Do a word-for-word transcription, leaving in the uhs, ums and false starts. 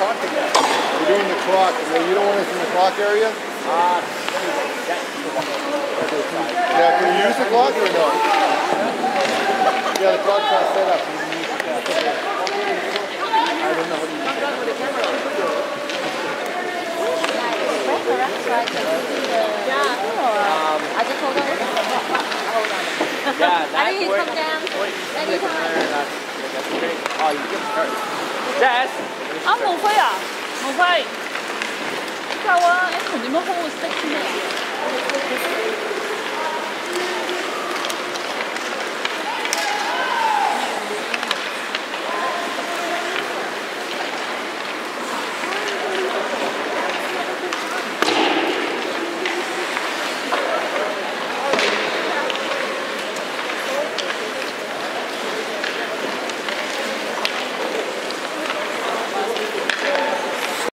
We're doing the clock. You don't want us in the clock area? Uh, yeah, can you use the clock or no? Yeah, the clock's not set up. I don't know how to use it. Um, I just hold on. Hold on. yeah, that's I need to where, come down. Anytime. That's, that's great. Oh, you can hurt. Jess! 啊，無輝啊，無輝，夠啊！Apple 點樣 hold 個 stick 先啊？